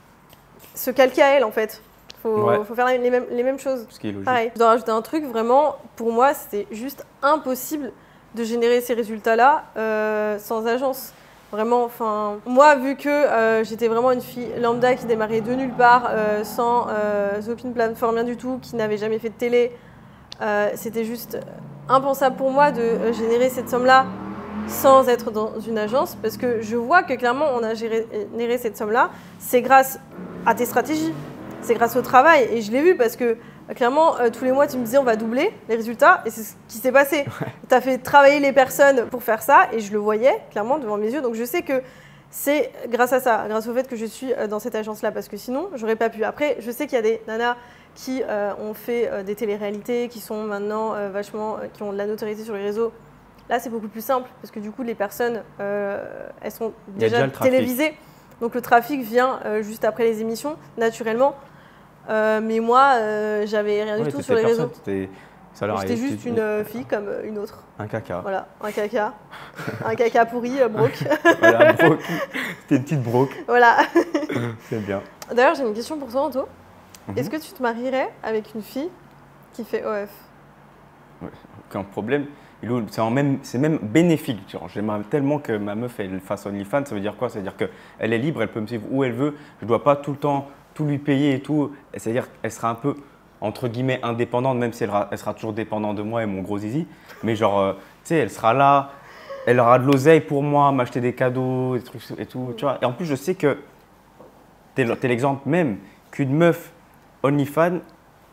se calquer à elles en fait. Il faut, ouais. faut faire les mêmes, les mêmes choses. Ce qui est logique. Pareil. Je dois rajouter un truc, vraiment, pour moi, c'était juste impossible de générer ces résultats-là euh, sans agence. Vraiment, enfin, moi, vu que euh, j'étais vraiment une fille lambda qui démarrait de nulle part, euh, sans euh, aucune plateforme, rien du tout, qui n'avait jamais fait de télé, euh, c'était juste impensable pour moi de euh, générer cette somme-là sans être dans une agence, parce que je vois que clairement, on a géré, généré cette somme-là, c'est grâce à tes stratégies. C'est grâce au travail, et je l'ai vu parce que euh, clairement, euh, tous les mois, tu me disais on va doubler les résultats, et c'est ce qui s'est passé. Ouais. Tu as fait travailler les personnes pour faire ça, et je le voyais clairement devant mes yeux. Donc je sais que c'est grâce à ça, grâce au fait que je suis euh, dans cette agence-là, parce que sinon, j'aurais pas pu. Après, je sais qu'il y a des nanas qui euh, ont fait euh, des téléréalités, qui sont maintenant euh, vachement, euh, qui ont de la notoriété sur les réseaux. Là, c'est beaucoup plus simple, parce que du coup, les personnes, euh, elles sont déjà, déjà télévisées. Donc le trafic vient euh, juste après les émissions, naturellement. Euh, mais moi, euh, j'avais rien ouais, du tout sur les réseaux. J'étais juste une euh, fille comme euh, une autre. Un caca. Voilà, un caca. un caca pourri, euh, broc. Voilà, broc. C'était une petite broc. Voilà. C'est bien. D'ailleurs, j'ai une question pour toi, Anto. Mm-hmm. Est-ce que tu te marierais avec une fille qui fait O F? Ouais, aucun problème. C'est même, même bénéfique. J'aime tellement que ma meuf elle fasse OnlyFans. Ça veut dire quoi? Ça veut dire qu'elle est libre, elle peut me suivre où elle veut. Je ne dois pas tout le temps tout lui payer et tout. C'est-à-dire qu'elle sera un peu, entre guillemets, indépendante, même si elle, elle sera toujours dépendante de moi et mon gros zizi. Mais genre, euh, tu sais, elle sera là, elle aura de l'oseille pour moi, m'acheter des cadeaux, des trucs et tout. Tu vois. Et en plus, je sais que, tu es l'exemple même, qu'une meuf OnlyFans,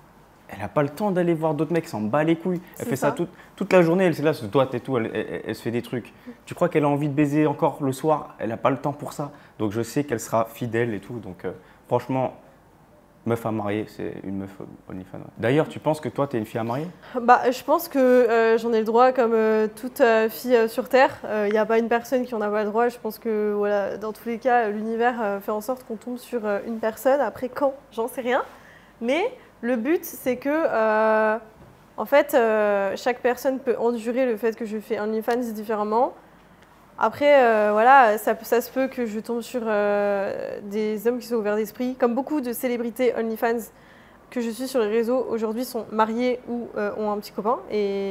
elle n'a pas le temps d'aller voir d'autres mecs, elle s'en bat les couilles. Elle fait ça, ça toute, toute la journée, elle c'est là, se doit et tout, elle, elle, elle se fait des trucs. Tu crois qu'elle a envie de baiser encore le soir? Elle n'a pas le temps pour ça. Donc je sais qu'elle sera fidèle et tout. Donc euh, franchement, meuf à marier, c'est une meuf OnlyFans. Ouais. D'ailleurs, tu penses que toi, tu es une fille à marier? Bah, je pense que euh, j'en ai le droit comme euh, toute euh, fille euh, sur Terre. Il euh, n'y a pas une personne qui en a pas le droit. Je pense que voilà, dans tous les cas, l'univers euh, fait en sorte qu'on tombe sur euh, une personne. Après, quand? J'en sais rien. Mais le but, c'est que, euh, en fait, euh, chaque personne peut endurer le fait que je fais OnlyFans différemment. Après, euh, voilà, ça, ça se peut que je tombe sur euh, des hommes qui sont ouverts d'esprit. Comme beaucoup de célébrités OnlyFans que je suis sur les réseaux aujourd'hui sont mariés ou euh, ont un petit copain. Et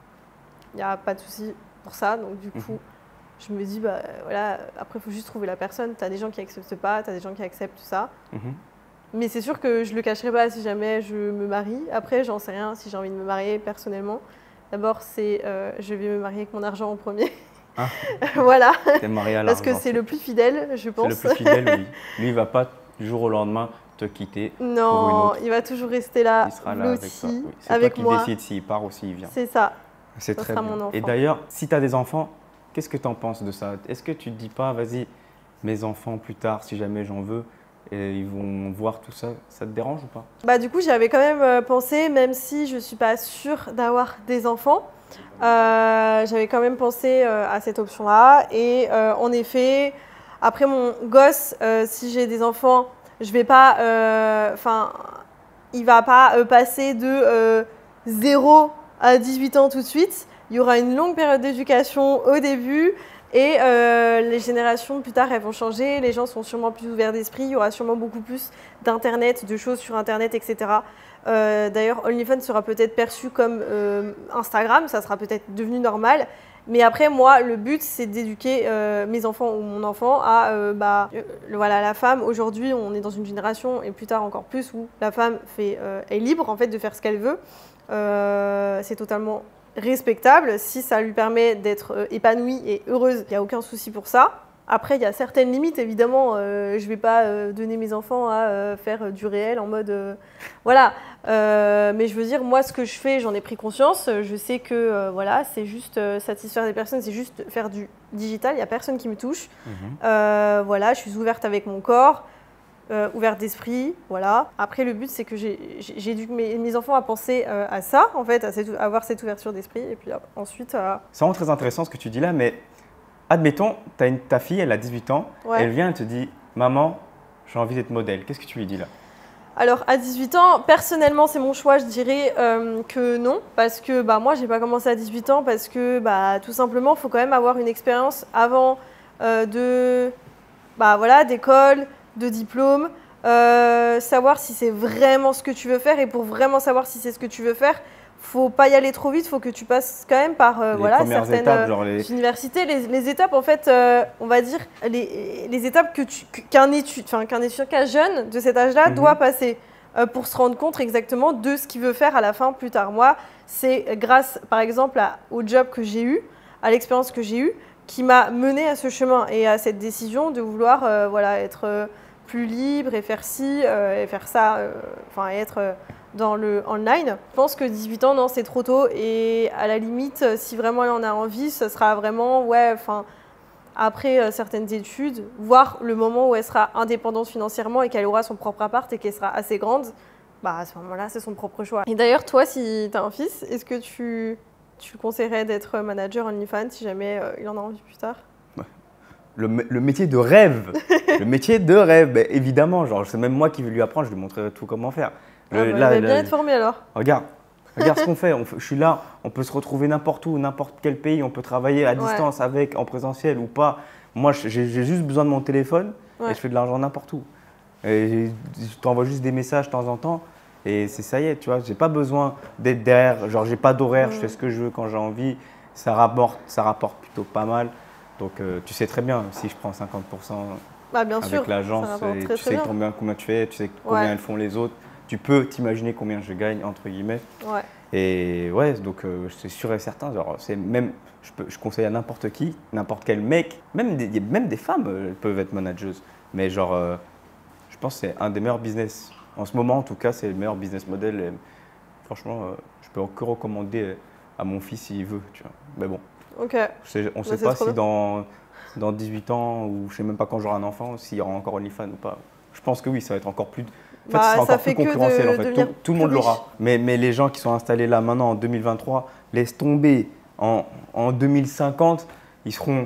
il n'y a pas de souci pour ça. Donc du coup, mmh. je me dis, bah voilà, après, il faut juste trouver la personne. Tu as des gens qui n'acceptent pas, tu as des gens qui acceptent tout ça. Mmh. Mais c'est sûr que je ne le cacherai pas si jamais je me marie. Après, j'en sais rien si j'ai envie de me marier personnellement. D'abord, c'est euh, je vais me marier avec mon argent en premier. Ah. Voilà. T'es marié à l'argent. Parce que c'est le plus fidèle, je pense. C'est le plus fidèle, oui. Lui, il ne va pas du jour au lendemain te quitter. Non, pour une autre. Il va toujours rester là. Il sera là avec toi. Oui. C'est avec toi qui moi. décide s'il part ou s'il vient. C'est ça. C'est très bien. Mon enfant. Et d'ailleurs, si tu as des enfants, qu'est-ce que tu en penses de ça? Est-ce que tu ne te dis pas, vas-y, mes enfants plus tard, si jamais j'en veux, et ils vont voir tout ça, ça te dérange ou pas? Bah du coup, j'avais quand même pensé, même si je ne suis pas sûre d'avoir des enfants, euh, j'avais quand même pensé euh, à cette option-là. Et euh, en effet, après mon gosse, euh, si j'ai des enfants, je vais pas, enfin, euh, il va pas euh, passer de euh, zéro à dix-huit ans tout de suite. Il y aura une longue période d'éducation au début. Et euh, les générations plus tard, elles vont changer, les gens sont sûrement plus ouverts d'esprit, il y aura sûrement beaucoup plus d'internet, de choses sur internet, et cetera. Euh, D'ailleurs, OnlyFans sera peut-être perçu comme euh, Instagram, ça sera peut-être devenu normal. Mais après, moi, le but, c'est d'éduquer euh, mes enfants ou mon enfant à euh, bah, euh, voilà, la femme. Aujourd'hui, on est dans une génération, et plus tard encore plus, où la femme fait, euh, est libre en fait, de faire ce qu'elle veut. Euh, c'est totalement respectable, si ça lui permet d'être euh, épanouie et heureuse, il n'y a aucun souci pour ça. Après, il y a certaines limites, évidemment, euh, je ne vais pas euh, donner mes enfants à euh, faire euh, du réel en mode... Euh, voilà, euh, mais je veux dire, moi, ce que je fais, j'en ai pris conscience, je sais que euh, voilà, c'est juste euh, satisfaire des personnes, c'est juste faire du digital, il n'y a personne qui me touche. Mmh. Euh, voilà, je suis ouverte avec mon corps. Euh, ouverte d'esprit, voilà. Après, le but, c'est que j'éduque mes, mes enfants à penser euh, à ça, en fait, à, cette, à avoir cette ouverture d'esprit, et puis ensuite… Euh... C'est vraiment très intéressant ce que tu dis là, mais admettons, as une, ta fille, elle a dix-huit ans, ouais. Elle vient et te dit « Maman, j'ai envie d'être modèle ». Qu'est-ce que tu lui dis là? Alors, à dix-huit ans, personnellement, c'est mon choix, je dirais euh, que non, parce que bah, moi, je n'ai pas commencé à dix-huit ans, parce que bah, tout simplement, il faut quand même avoir une expérience avant euh, de, bah, voilà, d'école, de diplôme, euh, savoir si c'est vraiment ce que tu veux faire. Et pour vraiment savoir si c'est ce que tu veux faire, faut pas y aller trop vite, faut que tu passes quand même par euh, voilà, certaines étapes, genre les... universités. Les, les étapes, en fait, euh, on va dire, les, les étapes que tu, qu'un étude, enfin, qu'un étudiant, qu'un jeune de cet âge-là mm-hmm. doit passer euh, pour se rendre compte exactement de ce qu'il veut faire à la fin, plus tard. Moi, c'est grâce, par exemple, à, au job que j'ai eu, à l'expérience que j'ai eue, qui m'a mené à ce chemin et à cette décision de vouloir euh, voilà, être euh, plus libre et faire ci euh, et faire ça, euh, enfin être euh, dans le online. Je pense que dix-huit ans, non, c'est trop tôt et à la limite, si vraiment elle en a envie, ce sera vraiment, ouais, enfin, après euh, certaines études, voir le moment où elle sera indépendante financièrement et qu'elle aura son propre appart et qu'elle sera assez grande, bah à ce moment-là, c'est son propre choix. Et d'ailleurs, toi, si tu as un fils, est-ce que tu... Tu le conseillerais d'être manager OnlyFans si jamais euh, il en a envie plus tard? Le, le métier de rêve, le métier de rêve, bah, évidemment. Genre, c'est même moi qui vais lui apprendre, je lui montrerai tout comment faire. Le, ah bah, là, il va bien là, être formé alors. Regarde, regarde ce qu'on fait. On, je suis là, on peut se retrouver n'importe où, n'importe quel pays, on peut travailler à distance ouais. avec, en présentiel ou pas. Moi, j'ai juste besoin de mon téléphone ouais. et je fais de l'argent n'importe où. Et je t'envoie juste des messages de temps en temps. Et c'est ça y est, tu vois, j'ai pas besoin d'être derrière, genre j'ai pas d'horaire, mmh. je fais ce que je veux quand j'ai envie, ça rapporte, ça rapporte plutôt pas mal. Donc euh, tu sais très bien, si je prends cinquante pour cent bah, bien avec l'agence, tu très, sais très combien, combien tu fais, tu sais combien ouais. elles font les autres, tu peux t'imaginer combien je gagne, entre guillemets. Ouais. Et ouais, donc euh, c'est sûr et certain, genre, même, je, peux, je conseille à n'importe qui, n'importe quel mec, même des, même des femmes euh, peuvent être manageuses, mais genre, euh, je pense que c'est un des meilleurs business. En ce moment, en tout cas, c'est le meilleur business model. franchement, euh, je peux que recommander à mon fils s'il veut, tu vois. Mais bon, Ok. sais, on ne Bah, sait pas si bien. dans, dans dix-huit ans, ou je ne sais même pas quand j'aurai un enfant, s'il y aura encore OnlyFans ou pas. Je pense que oui, ça va être encore plus... En fait, Bah, ce sera ça encore fait plus que concurrentiel. de En fait. Tout, tout le devenir monde plus l'aura. Mais, mais les gens qui sont installés là maintenant en deux mille vingt-trois, laisse tomber. En, en deux mille cinquante, ils seront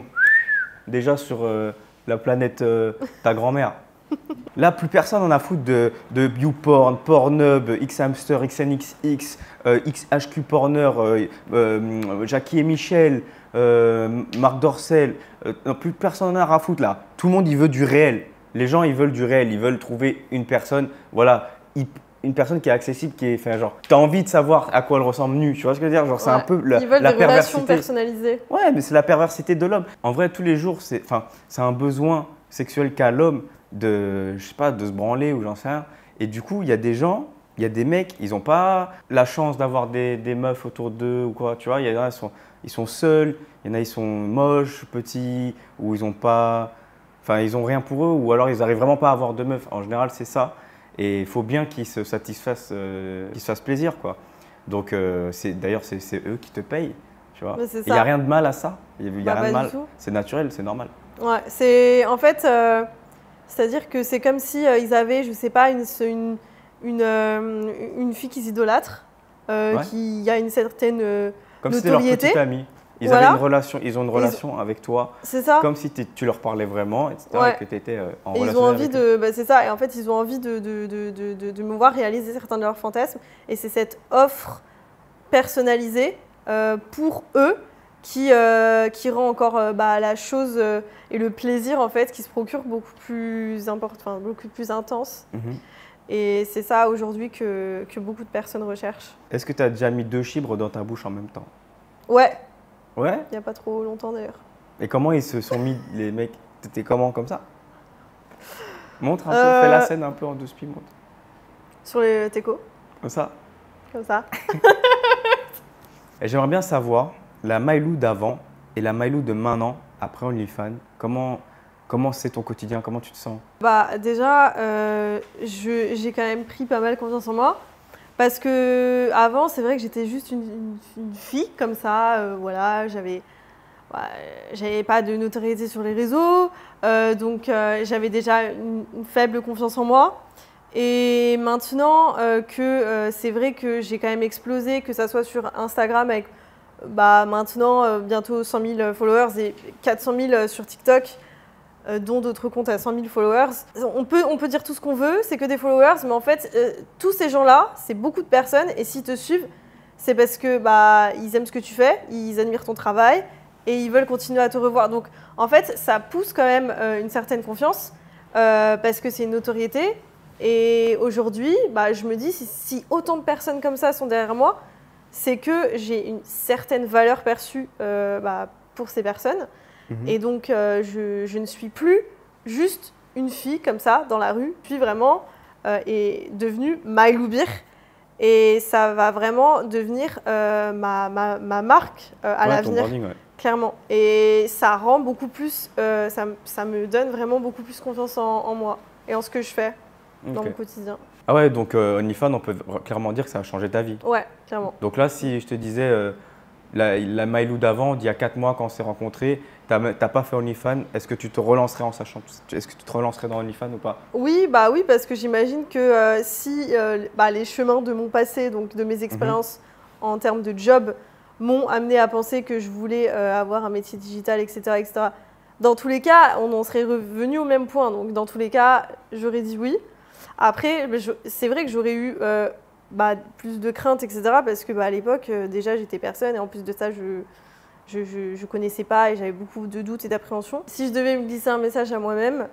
déjà sur euh, la planète euh, ta grand-mère. Là, plus personne en a foutre de, de YouPorn, Pornhub, Xhamster, X N X X, euh, X H Q Porner, euh, euh, Jackie et Michel, euh, Marc Dorcel. Euh, non, plus personne en a à foutre là. Tout le monde, il veut du réel. Les gens, ils veulent du réel. Ils veulent trouver une personne, voilà, une personne qui est accessible, qui est, enfin, genre, tu as envie de savoir à quoi elle ressemble nue. Tu vois ce que je veux dire? Genre, c'est Ouais. un peu la, Ils veulent la des perversité. relations personnalisées. Ouais, mais c'est la perversité de l'homme. En vrai, tous les jours, c'est, enfin, c'est un besoin sexuel qu'a l'homme de, je sais pas, de se branler ou j'en sais rien. Et du coup, il y a des gens, il y a des mecs, ils n'ont pas la chance d'avoir des, des meufs autour d'eux ou quoi, tu vois. Il y en a, ils sont, ils sont seuls, il y en a, ils sont moches, petits, ou ils ont pas, enfin, ils ont rien pour eux, ou alors ils n'arrivent vraiment pas à avoir de meufs. En général, c'est ça. Et il faut bien qu'ils se satisfassent, euh, qu'ils se fassent plaisir, quoi. Donc, euh, c'est, d'ailleurs, c'est, c'est eux qui te payent, tu vois. Il n'y a rien de mal à ça. Il n'y a bah, rien de pas mal. C'est naturel, c'est normal. Ouais, c'est en fait, euh, c'est-à-dire que c'est comme si euh, ils avaient, je sais pas, une, une, une, euh, une fille qu'ils idolâtrent, euh, Ouais. qui a une certaine euh, comme si c'était leur notoriété. petite amie. Ils Voilà. avaient une relation, ils ont une relation Ils... avec toi. C'est ça. Comme si tu leur parlais vraiment, et cetera. Ouais. Et que tu étais euh, en et relation ils ont envie avec de, eux. bah, c'est ça. Et en fait, ils ont envie de, de, de, de, de, de me voir réaliser certains de leurs fantasmes. Et c'est cette offre personnalisée euh, pour eux qui, euh, qui rend encore euh, bah, la chose euh, et le plaisir en fait qui se procure beaucoup plus important, enfin, beaucoup plus intense. Mm-hmm. Et c'est ça aujourd'hui que, que beaucoup de personnes recherchent. Est-ce que tu as déjà mis deux chibres dans ta bouche en même temps? Ouais. Ouais. Il n'y a pas trop longtemps d'ailleurs. Et comment ils se sont mis, les mecs? T'étais comment, comme ça? Montre un Euh... peu, fais la scène un peu en deux spi, montre. Sur les técos. Comme ça? Comme ça. Et j'aimerais bien savoir, la Maïlou d'avant et la Maïlou de maintenant, après OnlyFans, comment comment c'est ton quotidien? Comment tu te sens? Bah déjà, euh, je, j'ai quand même pris pas mal confiance en moi. Parce que avant, c'est vrai que j'étais juste une, une, une fille comme ça, euh, voilà, j'avais, ouais, j'avais pas de notoriété sur les réseaux, euh, donc euh, j'avais déjà une, une faible confiance en moi. Et maintenant euh, que euh, c'est vrai que j'ai quand même explosé, que ça soit sur Instagram avec bah, maintenant euh, bientôt cent mille followers et quatre cent mille sur TikTok, Euh, dont d'autres comptes à cent mille followers. On peut, on peut dire tout ce qu'on veut, c'est que des followers, mais en fait, euh, tous ces gens-là, c'est beaucoup de personnes, et s'ils te suivent, c'est parce que bah, ils aiment ce que tu fais, ils admirent ton travail, et ils veulent continuer à te revoir. Donc, en fait, ça pousse quand même euh, une certaine confiance, euh, parce que c'est une notoriété. Et aujourd'hui, bah, je me dis, si, si autant de personnes comme ça sont derrière moi, c'est que j'ai une certaine valeur perçue euh, bah, pour ces personnes. Mmh. Et donc, euh, je, je ne suis plus juste une fille comme ça dans la rue. Je suis vraiment euh, est devenue Maïlou Bir. Et ça va vraiment devenir euh, ma, ma, ma marque euh, à ouais, l'avenir, ouais. Clairement. Et ça rend beaucoup plus, euh, ça, ça me donne vraiment beaucoup plus confiance en, en moi et en ce que je fais okay. dans mon quotidien. Ah ouais, donc euh, OnlyFans, on peut clairement dire que ça a changé ta vie. Ouais, clairement. Donc là, si je te disais… Euh, La, la Maïlou d'avant, d'il y a quatre mois quand on s'est rencontrés, tu n'as pas fait OnlyFans, est-ce que tu te relancerais en sachant, est-ce que tu te relancerais dans OnlyFans ou pas? Oui, bah oui, parce que j'imagine que euh, si euh, bah, les chemins de mon passé, donc de mes expériences mm-hmm. en termes de job, m'ont amené à penser que je voulais euh, avoir un métier digital, et cetera, et cetera. Dans tous les cas, on en serait revenu au même point. Donc dans tous les cas, j'aurais dit oui. Après, c'est vrai que j'aurais eu… Euh, Bah, plus de crainte, et cetera. Parce que bah, à l'époque, euh, déjà, j'étais personne et en plus de ça, je je, je, je connaissais pas et j'avais beaucoup de doutes et d'appréhension. Si je devais me glisser un message à moi-même,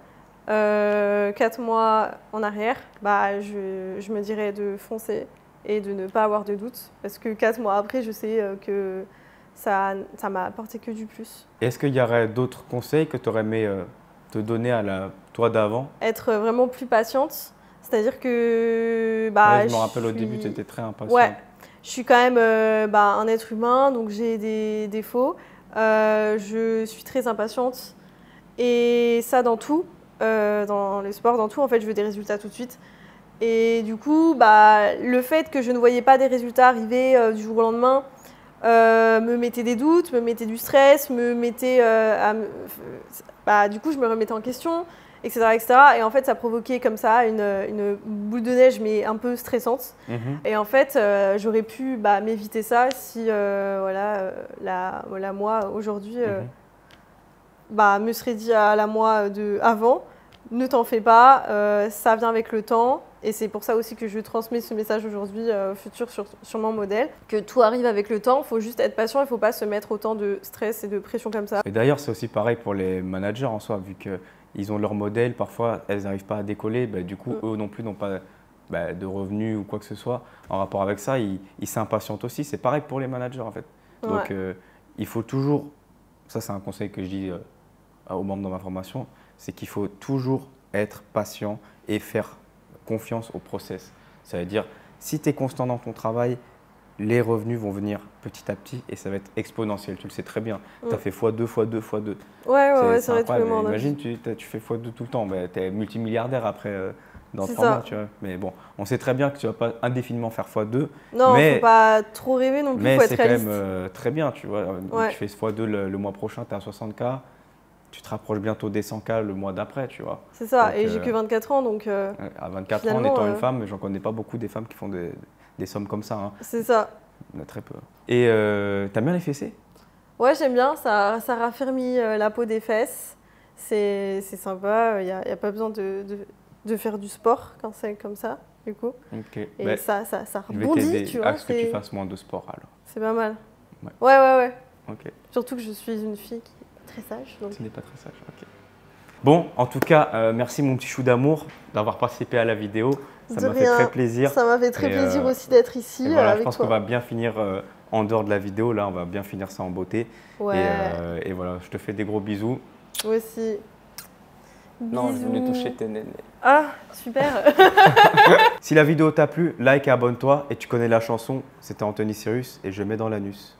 euh, quatre mois en arrière, bah, je, je me dirais de foncer et de ne pas avoir de doutes. Parce que quatre mois après, je sais euh, que ça ça m'a apporté que du plus. Est-ce qu'il y aurait d'autres conseils que tu aurais aimé euh, te donner à la toi d'avant? Être vraiment plus patiente. C'est-à-dire que… Bah, ouais, je me rappelle suis... au début, tu étais très impatiente. Ouais, je suis quand même euh, bah, un être humain, donc j'ai des défauts. Euh, je suis très impatiente. Et ça dans tout, euh, dans les sports, dans tout, en fait, je veux des résultats tout de suite. Et du coup, bah, le fait que je ne voyais pas des résultats arriver euh, du jour au lendemain euh, me mettait des doutes, me mettait du stress, me mettait euh, à me- bah, du coup, je me remettais en question, et cetera, et cetera. Et en fait, ça provoquait comme ça une, une boule de neige, mais un peu stressante. Mhm. Et en fait, euh, j'aurais pu bah, m'éviter ça si, euh, voilà, euh, la, voilà, moi, aujourd'hui, euh, Mhm. bah, me serait dit à la moi de avant, ne t'en fais pas, euh, ça vient avec le temps. Et c'est pour ça aussi que je transmets ce message aujourd'hui euh, au futur sur, sur mon modèle, que tout arrive avec le temps, il faut juste être patient, il ne faut pas se mettre autant de stress et de pression comme ça. Et d'ailleurs, c'est aussi pareil pour les managers en soi, vu qu'ils ont leur modèle, parfois elles n'arrivent pas à décoller, bah, du coup, Mm. eux non plus n'ont pas bah, de revenus ou quoi que ce soit. En rapport avec ça, ils ils s'impatientent aussi. C'est pareil pour les managers en fait. Donc, Ouais. euh, il faut toujours, ça c'est un conseil que je dis euh, aux membres de ma formation, c'est qu'il faut toujours être patient et faire confiance au process. Ça veut dire, si tu es constant dans ton travail, les revenus vont venir petit à petit et ça va être exponentiel. Tu le sais très bien. Mm. Tu as fait fois deux, fois deux, fois deux. Ouais, ouais, C'est- ouais, c'est c'est vrai, tous les incroyable. mois, on a Imagine, vu. tu, t'as- tu fais fois deux tout le temps. Ben, tu es multimilliardaire après euh, dans C'est trois ça. mois. Tu vois. Mais bon, on sait très bien que tu ne vas pas indéfiniment faire fois deux. Non, mais, faut pas trop rêver non plus, mais faut être c'est quand réaliste. même euh, très bien. Tu vois. Ouais. Tu fais fois deux le, le mois prochain, tu es à soixante K. Tu te rapproches bientôt des cent K le mois d'après. Tu vois. C'est ça, Donc, et j'ai euh, que vingt-quatre ans, donc euh, À vingt-quatre ans, en Finalement, étant euh, une femme, j'en connais pas beaucoup des femmes qui font des, des sommes comme ça. Hein. c'est ça. Il y en a très peu. Et euh, t'aimes bien les fessées? Ouais, j'aime bien, ça, ça raffermit euh, la peau des fesses. C'est c'est sympa, il n'y a, y a pas besoin de, de, de faire du sport quand c'est comme ça, du coup. Ok. Et Ben, ça, ça, ça je vais rebondit, t'aider tu à vois. ce que tu C'est fasses moins de sport alors. c'est pas mal. Ouais. Ouais, ouais, ouais. Ok. Surtout que je suis une fille qui est très sage. Donc... Ce n'est pas très sage. Ok. Bon, en tout cas, euh, merci mon petit chou d'amour d'avoir participé à la vidéo. Ça De m'a fait rien. très plaisir. Ça m'a fait très Et, plaisir euh, aussi d'être ici Et euh, voilà, je avec pense toi. qu'on va bien finir euh, en dehors de la vidéo. Là, on va bien finir ça en beauté. Ouais, Et, euh, et voilà, je te fais des gros bisous. moi aussi. Non, je voulais Bisous. toucher tes nénés. Ah, super. Si la vidéo t'a plu, like et abonne-toi. Et tu connais la chanson, c'était Anthony Cyrus et je mets dans l'anus.